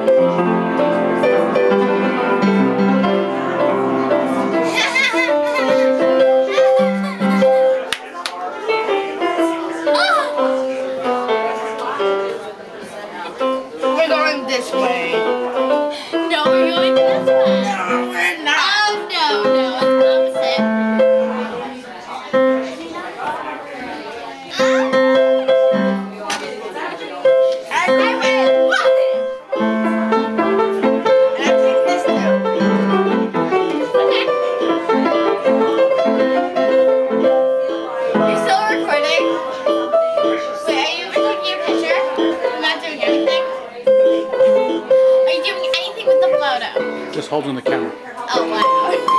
We're going this way. No, we're going this way. No, we're not. Oh, no, it's opposite. I win. And I take this too. You're still recording? Wait, are you taking your picture? I'm not doing anything? Are you doing anything with the photo? Just holding the camera. Oh, wow.